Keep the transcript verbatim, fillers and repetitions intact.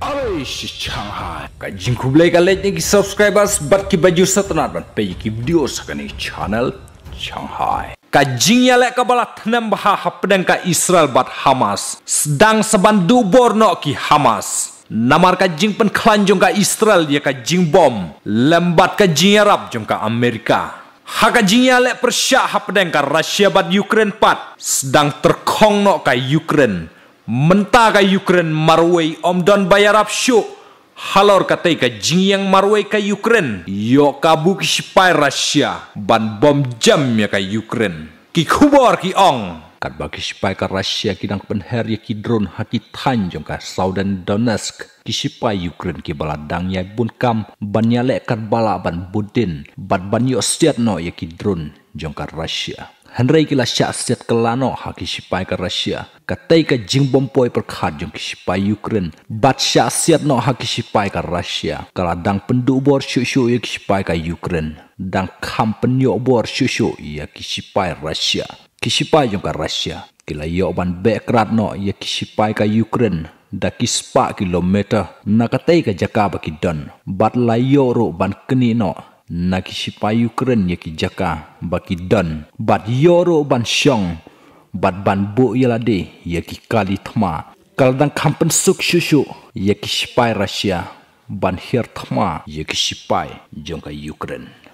Alice Shanghai. Kajing kublai kalet ni subscribers bat ki baju setenat ban pe ki video sakani channel Shanghai. Kajing ya lek kabalat nam bah pedang ka Israel bat Hamas. Sedang sebandu borno ki Hamas. Namar kajing pen klanjong ka Israel ya kajing bom. Lembat kajing Arab jong ka Amerika. Hakajing ya lek persyak ha pedang ka Rusia bat Ukraine pat. Sedang terkong no ka Ukraine. Mentah ka Ukraine marway om don bayarap syuk. Halor katai ka jing yang marway ka Ukraine. Yo kabu ki sipai Rusia. Ban bom jam ya ka Ukraine. Ki kubor ki ong. Kat bagi sipai ka Rusia kidang penher ya ki drone haki tanjong ka Southern Donetsk. Ki sipai Ukraine ki baladang ya bun kam. Ban ya lek kat bala ban budin. Bat ban yo siat no ya ki drone jong ka Rusia. Henry kila syak set kelano haki sipai ka Rusia. Katai ka jing bompoi perkhat jong ki sipai Ukraine. Bat syak set no haki sipai ka Rusia. Kala dang penduk bor syuk-syuk ya ki sipai ka Ukraine. Dang kam penyok bor syuk-syuk ya ki sipai Rusia. Ki sipai jong ka Rusia. Kila yok ban bekrat no ya ki sipai ka Ukraine. Da ki sepak kilometer. Na katai ka jaka baki don. Bat layo ro ban keni no. Naki sipai Ukraine ya ki jaka baki don. Bat yoro ban syong. Bat ban bu yalade ya ki kali thma. Kaldang kampen suk syushu ya ki sipai Rusia. Ban hir thma ya ki sipai jong ka Ukraine.